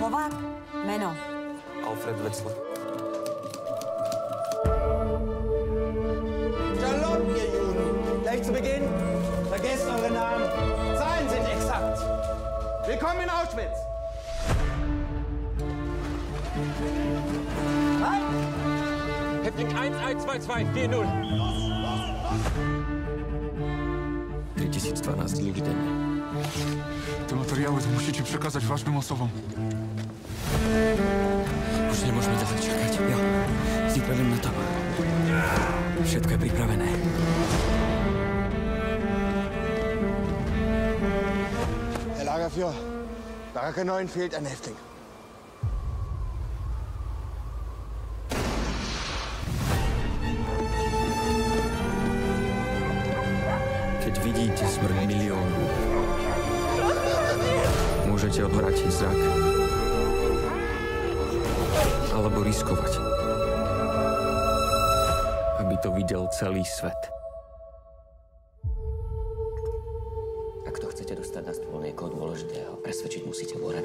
Slovák? Meno. Alfred Wetzler. Shalom, ihr Juden. Gleich zu Beginn, vergesst eure Namen. Zahlen sind exakt. Willkommen in Auschwitz. Halt! Häftling 1122440. 3012 ľudí denne. Te materiały to musicie przekazać ważnym osobom. Už nemôžeme ďalej čakať. Jo, zípredem na to. Všetko je pripravené. Herr Lagerführer, Baracke 9 fehlt ein Häftling. Keď vidíte smrť miliónu, môžete odvrátiť zrak alebo riskovať, aby to videl celý svet. Ak to chcete dostať na stôl niekoho dôležitého, presvedčiť musíte Warrena.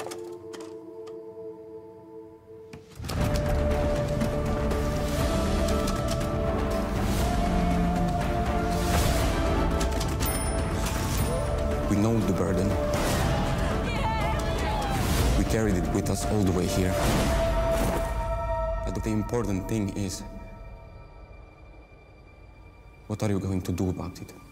We know the burden. We carried it with us all the way here. But the important thing is, what are you going to do about it?